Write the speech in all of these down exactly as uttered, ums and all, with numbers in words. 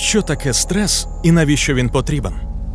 Що таке стрес і навіщо він потрібен?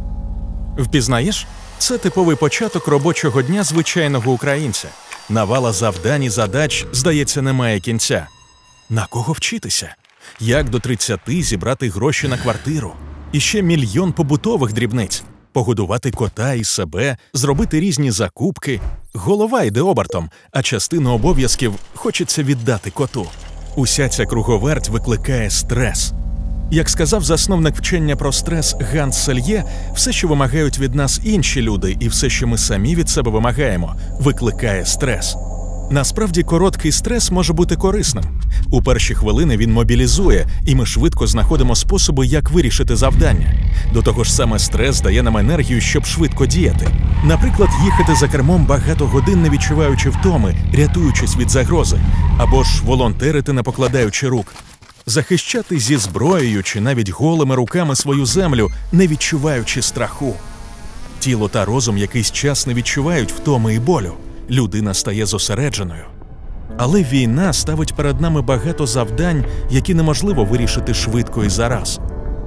Впізнаєш? Це типовий початок робочого дня звичайного українця. Навала завдань і задач, здається, немає кінця. На кого вчитися? Як до тридцяти зібрати гроші на квартиру? І ще мільйон побутових дрібниць. Погодувати кота і себе, зробити різні закупки. Голова йде обертом, а частину обов'язків хочеться віддати коту. Уся ця круговерть викликає стрес. Як сказав засновник вчення про стрес Ганс Сельє, все, що вимагають від нас інші люди, і все, що ми самі від себе вимагаємо, викликає стрес. Насправді, короткий стрес може бути корисним. У перші хвилини він мобілізує, і ми швидко знаходимо способи, як вирішити завдання. До того ж, саме стрес дає нам енергію, щоб швидко діяти. Наприклад, їхати за кермом багато годин, не відчуваючи втоми, рятуючись від загрози. Або ж волонтерити, не покладаючи рук. Захищати зі зброєю чи навіть голими руками свою землю, не відчуваючи страху. Тіло та розум якийсь час не відчувають втоми і болю. Людина стає зосередженою. Але війна ставить перед нами багато завдань, які неможливо вирішити швидко і зараз.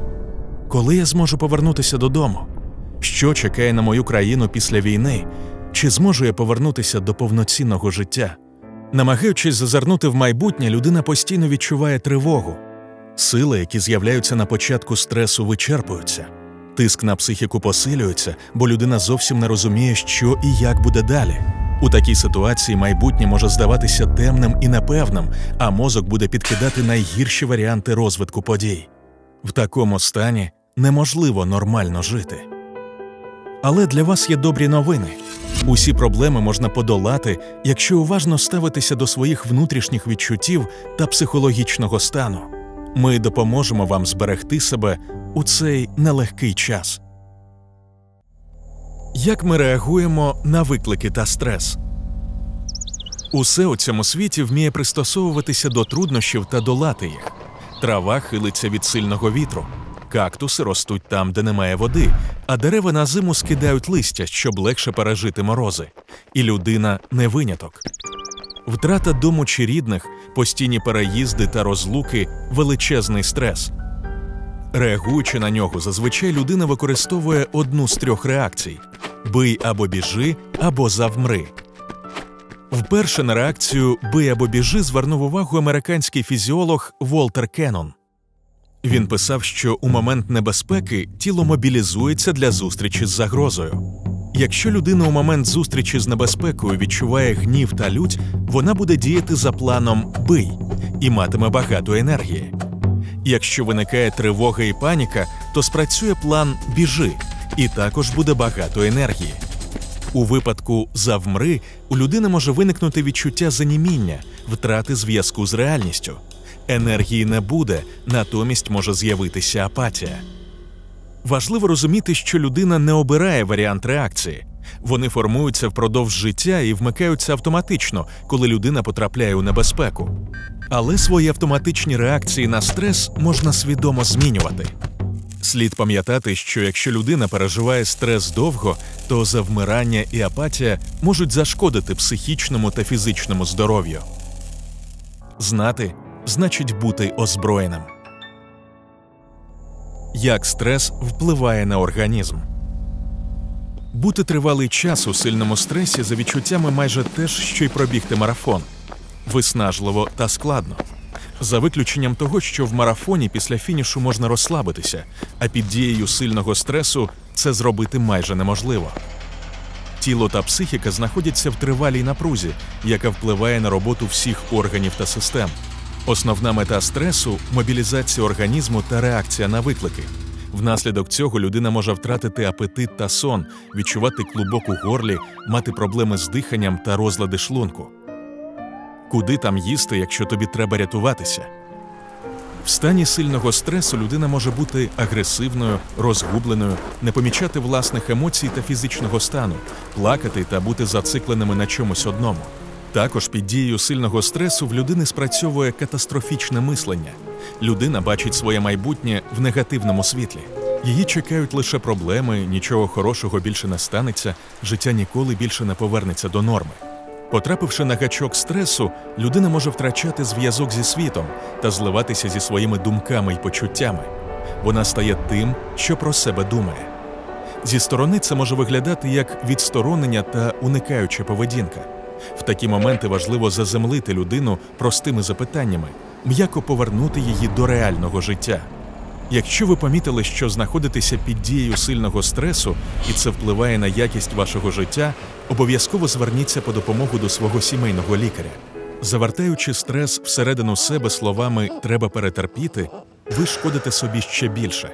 Коли я зможу повернутися додому? Що чекає на мою країну після війни? Чи зможу я повернутися до повноцінного життя? Намагаючись зазирнути в майбутнє, людина постійно відчуває тривогу. Сили, які з'являються на початку стресу, вичерпуються. Тиск на психіку посилюється, бо людина зовсім не розуміє, що і як буде далі. У такій ситуації майбутнє може здаватися темним і непевним, а мозок буде підкидати найгірші варіанти розвитку подій. В такому стані неможливо нормально жити. Але для вас є добрі новини. Усі проблеми можна подолати, якщо уважно ставитися до своїх внутрішніх відчуттів та психологічного стану. Ми допоможемо вам зберегти себе у цей нелегкий час. Як ми реагуємо на виклики та стрес? Усе у цьому світі вміє пристосовуватися до труднощів та долати їх. Трава хилиться від сильного вітру. Кактуси ростуть там, де немає води, а дерева на зиму скидають листя, щоб легше пережити морози. І людина не виняток. Втрата дому чи рідних, постійні переїзди та розлуки – величезний стрес. Реагуючи на нього, зазвичай людина використовує одну з трьох реакцій – бий або біжи, або завмри. Вперше на реакцію «бий або біжи» звернув увагу американський фізіолог Волтер Кеннон. Він писав, що у момент небезпеки тіло мобілізується для зустрічі з загрозою. Якщо людина у момент зустрічі з небезпекою відчуває гнів та лють, вона буде діяти за планом «бий» і матиме багато енергії. Якщо виникає тривога і паніка, то спрацює план «біжи» і також буде багато енергії. У випадку «завмри» у людини може виникнути відчуття заніміння, втрати зв'язку з реальністю. Енергії не буде, натомість може з'явитися апатія. Важливо розуміти, що людина не обирає варіант реакції. Вони формуються впродовж життя і вмикаються автоматично, коли людина потрапляє у небезпеку. Але свої автоматичні реакції на стрес можна свідомо змінювати. Слід пам'ятати, що якщо людина переживає стрес довго, то завмирання і апатія можуть зашкодити психічному та фізичному здоров'ю. Знати – значить бути озброєним. Як стрес впливає на організм? Бути тривалий час у сильному стресі за відчуттями майже те ж, що й пробігти марафон. Виснажливо та складно. За виключенням того, що в марафоні після фінішу можна розслабитися, а під дією сильного стресу це зробити майже неможливо. Тіло та психіка знаходяться в тривалій напрузі, яка впливає на роботу всіх органів та систем. Основна мета стресу – мобілізація організму та реакція на виклики. Внаслідок цього людина може втратити апетит та сон, відчувати клубок у горлі, мати проблеми з диханням та розлади шлунку. Куди там їсти, якщо тобі треба рятуватися? В стані сильного стресу людина може бути агресивною, розгубленою, не помічати власних емоцій та фізичного стану, плакати та бути зацикленими на чомусь одному. Також під дією сильного стресу в людини спрацьовує катастрофічне мислення. Людина бачить своє майбутнє в негативному світлі. Її чекають лише проблеми, нічого хорошого більше не станеться, життя ніколи більше не повернеться до норми. Потрапивши на гачок стресу, людина може втрачати зв'язок зі світом та зливатися зі своїми думками й почуттями. вона стає тим, що про себе думає. Зі сторони це може виглядати як відсторонення та уникаюча поведінка. В такі моменти важливо заземлити людину простими запитаннями, м'яко повернути її до реального життя. Якщо ви помітили, що знаходитеся під дією сильного стресу, і це впливає на якість вашого життя, обов'язково зверніться по допомогу до свого сімейного лікаря. Завертаючи стрес всередину себе словами «треба перетерпіти», ви шкодите собі ще більше.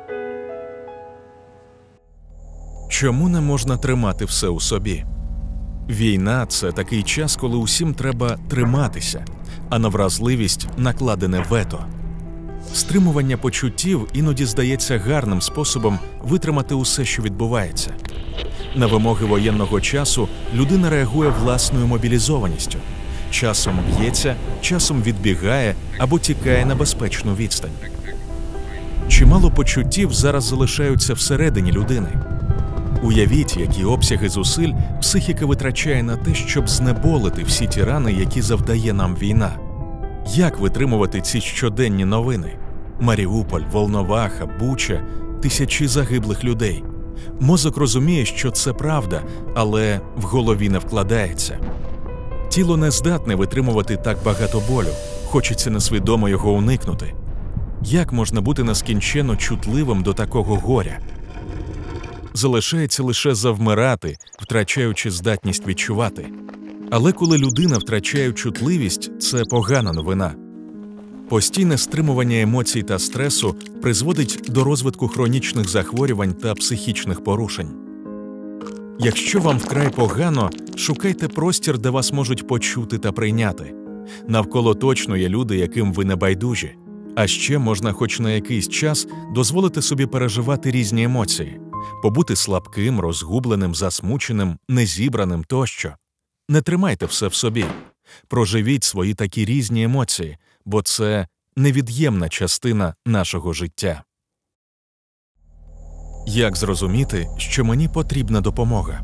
Чому не можна тримати все у собі? Війна – це такий час, коли усім треба триматися, а на вразливість накладене вето. Стримування почуттів іноді здається гарним способом витримати усе, що відбувається. На вимоги воєнного часу людина реагує власною мобілізованістю. Часом б'ється, часом відбігає або тікає на безпечну відстань. Чимало почуттів зараз залишаються всередині людини. Уявіть, які обсяги зусиль психіка витрачає на те, щоб знеболити всі ті рани, які завдає нам війна. Як витримувати ці щоденні новини? Маріуполь, Волноваха, Буча, тисячі загиблих людей. Мозок розуміє, що це правда, але в голові не вкладається. Тіло не здатне витримувати так багато болю, хочеться несвідомо його уникнути. Як можна бути нескінченно чутливим до такого горя? Залишається лише завмирати, втрачаючи здатність відчувати. Але коли людина втрачає чутливість, це погана новина. Постійне стримування емоцій та стресу призводить до розвитку хронічних захворювань та психічних порушень. Якщо вам вкрай погано, шукайте простір, де вас можуть почути та прийняти. Навколо точно є люди, яким ви не байдужі. А ще можна хоч на якийсь час дозволити собі переживати різні емоції. Побути слабким, розгубленим, засмученим, незібраним тощо. Не тримайте все в собі. Проживіть свої такі різні емоції, бо це невід'ємна частина нашого життя. Як зрозуміти, що мені потрібна допомога?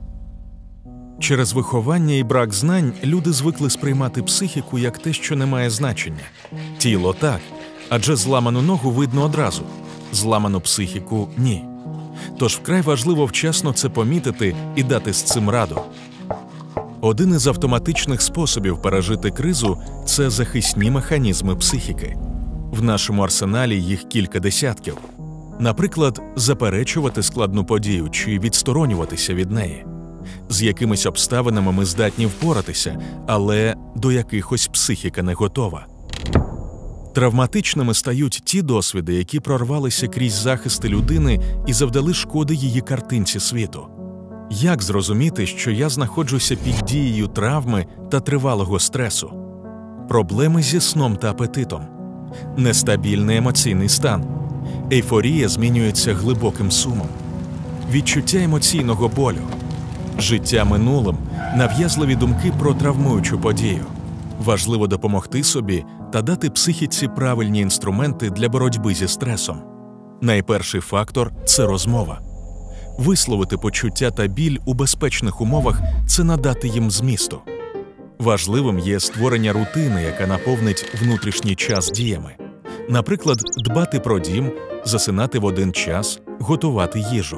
Через виховання і брак знань люди звикли сприймати психіку як те, що не має значення. Тіло – так, адже зламану ногу видно одразу, зламану психіку – ні. Тож вкрай важливо вчасно це помітити і дати з цим раду. Один із автоматичних способів пережити кризу – це захисні механізми психіки. В нашому арсеналі їх кілька десятків. Наприклад, заперечувати складну подію чи відсторонюватися від неї. З якимись обставинами ми здатні впоратися, але до якихось психіка не готова. Травматичними стають ті досвіди, які прорвалися крізь захисти людини і завдали шкоди її картинці світу. Як зрозуміти, що я знаходжуся під дією травми та тривалого стресу? Проблеми зі сном та апетитом. Нестабільний емоційний стан. Ейфорія змінюється глибоким сумом. Відчуття емоційного болю. Життя минулим, нав'язливі думки про травмуючу подію. Важливо допомогти собі та дати психіці правильні інструменти для боротьби зі стресом. Найперший фактор – це розмова. Висловити почуття та біль у безпечних умовах – це надати їм змісту. Важливим є створення рутини, яка наповнить внутрішній час діями. Наприклад, дбати про дім, засинати в один час, готувати їжу.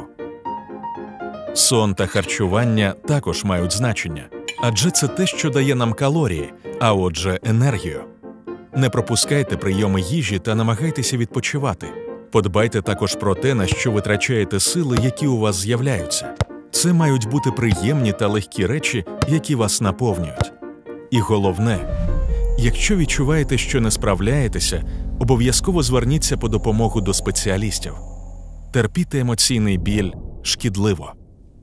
Сон та харчування також мають значення, адже це те, що дає нам калорії, а отже енергію. Не пропускайте прийоми їжі та намагайтеся відпочивати. Подбайте також про те, на що витрачаєте сили, які у вас з'являються. Це мають бути приємні та легкі речі, які вас наповнюють. І головне, якщо відчуваєте, що не справляєтеся, обов'язково зверніться по допомогу до спеціалістів. Терпіти емоційний біль шкідливо.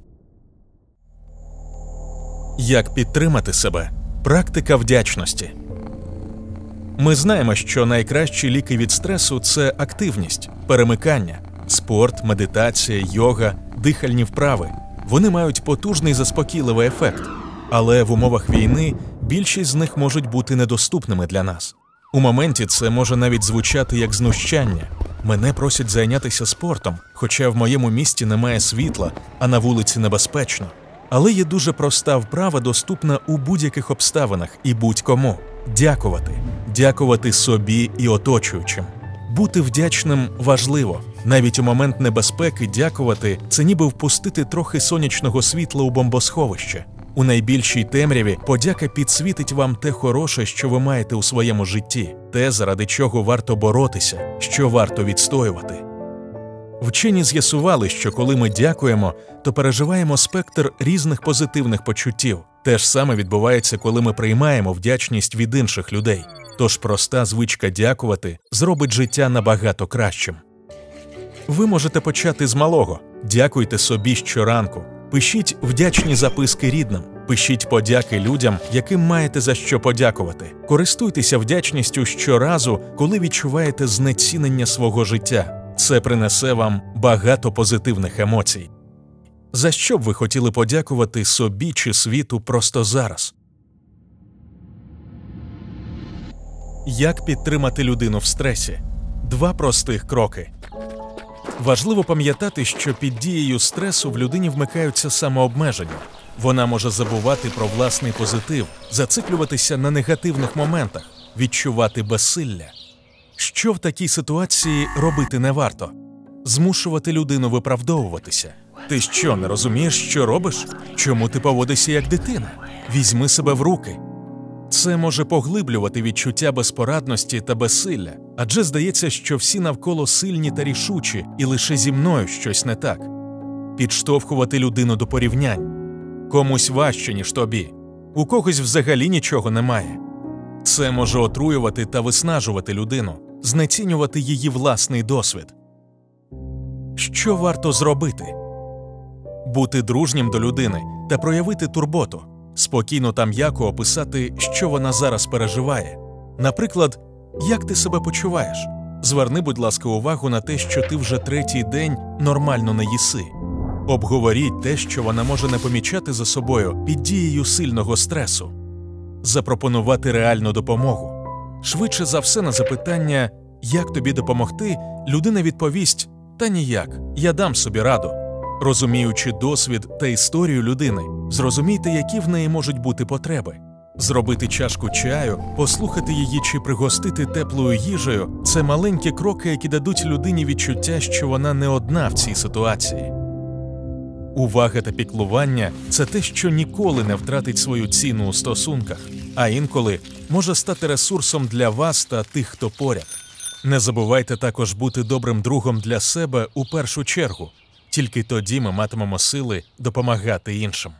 Як підтримати себе? Практика вдячності. Ми знаємо, що найкращі ліки від стресу – це активність, перемикання, спорт, медитація, йога, дихальні вправи. Вони мають потужний заспокійливий ефект. Але в умовах війни більшість з них можуть бути недоступними для нас. У моменті це може навіть звучати як знущання. Мене просять зайнятися спортом, хоча в моєму місті немає світла, а на вулиці небезпечно. Але є дуже проста вправа, доступна у будь-яких обставинах і будь-кому. Дякувати. Дякувати собі і оточуючим. Бути вдячним важливо. Навіть у момент небезпеки дякувати – це ніби впустити трохи сонячного світла у бомбосховище. У найбільшій темряві подяка підсвітить вам те хороше, що ви маєте у своєму житті, те, заради чого варто боротися, що варто відстоювати. Вчені з'ясували, що коли ми дякуємо, то переживаємо спектр різних позитивних почуттів. Те ж саме відбувається, коли ми приймаємо вдячність від інших людей. Тож проста звичка дякувати зробить життя набагато кращим. Ви можете почати з малого. Дякуйте собі щоранку. Пишіть вдячні записки рідним. Пишіть подяки людям, яким маєте за що подякувати. Користуйтеся вдячністю щоразу, коли відчуваєте знецінення свого життя. Це принесе вам багато позитивних емоцій. За що б ви хотіли подякувати собі чи світу просто зараз? Як підтримати людину в стресі? Два простих кроки. Важливо пам'ятати, що під дією стресу в людині вмикаються самообмеження. Вона може забувати про власний позитив, зациклюватися на негативних моментах, відчувати безсилля. Що в такій ситуації робити не варто? Змушувати людину виправдовуватися. Ти що, не розумієш, що робиш? Чому ти поводишся як дитина? Візьми себе в руки. Це може поглиблювати відчуття безпорадності та безсилля, адже здається, що всі навколо сильні та рішучі, і лише зі мною щось не так. Підштовхувати людину до порівнянь. Комусь важче, ніж тобі. У когось взагалі нічого немає. Це може отруювати та виснажувати людину, знецінювати її власний досвід. Що варто зробити? Бути дружнім до людини та проявити турботу. Спокійно та м'яко описати, що вона зараз переживає. Наприклад, як ти себе почуваєш? Зверни, будь ласка, увагу на те, що ти вже третій день нормально не їси. Обговоріть те, що вона може не помічати за собою під дією сильного стресу. Запропонувати реальну допомогу. Швидше за все на запитання «Як тобі допомогти?» людина відповість «Та ніяк, я дам собі раду». Розуміючи досвід та історію людини, зрозумійте, які в неї можуть бути потреби. Зробити чашку чаю, послухати її чи пригостити теплою їжею – це маленькі кроки, які дадуть людині відчуття, що вона не одна в цій ситуації. Увага та піклування – це те, що ніколи не втратить свою ціну у стосунках, а інколи може стати ресурсом для вас та тих, хто поряд. Не забувайте також бути добрим другом для себе у першу чергу. Тільки тоді ми матимемо сили допомагати іншим.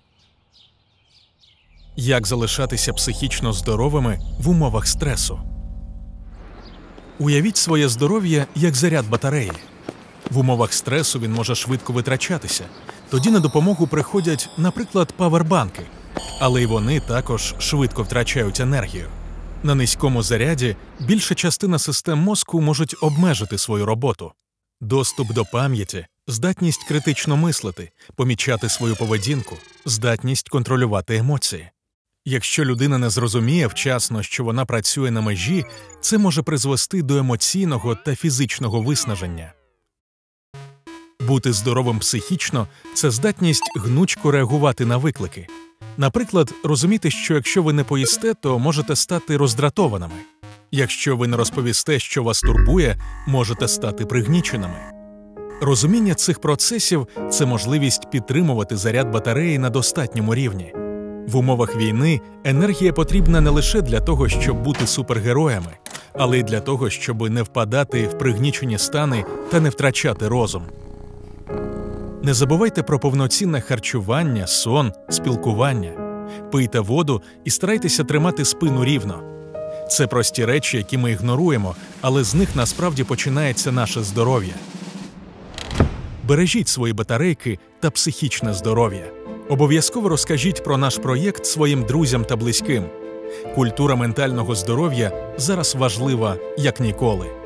Як залишатися психічно здоровими в умовах стресу? Уявіть своє здоров'я як заряд батареї. В умовах стресу він може швидко витрачатися. Тоді на допомогу приходять, наприклад, павербанки. Але й вони також швидко втрачають енергію. На низькому заряді більша частина систем мозку можуть обмежити свою роботу. Доступ до пам'яті, здатність критично мислити, помічати свою поведінку, здатність контролювати емоції. Якщо людина не зрозуміє вчасно, що вона працює на межі, це може призвести до емоційного та фізичного виснаження. Бути здоровим психічно – це здатність гнучко реагувати на виклики. Наприклад, розуміти, що якщо ви не поїсте, то можете стати роздратованими. Якщо ви не розповісте, що вас турбує, можете стати пригніченими. Розуміння цих процесів – це можливість підтримувати заряд батареї на достатньому рівні. В умовах війни енергія потрібна не лише для того, щоб бути супергероями, але й для того, щоб не впадати в пригнічені стани та не втрачати розум. Не забувайте про повноцінне харчування, сон, спілкування. Пийте воду і старайтеся тримати спину рівно. Це прості речі, які ми ігноруємо, але з них насправді починається наше здоров'я. Бережіть свої батарейки та психічне здоров'я. Обов'язково розкажіть про наш проєкт своїм друзям та близьким. Культура ментального здоров'я зараз важлива, як ніколи.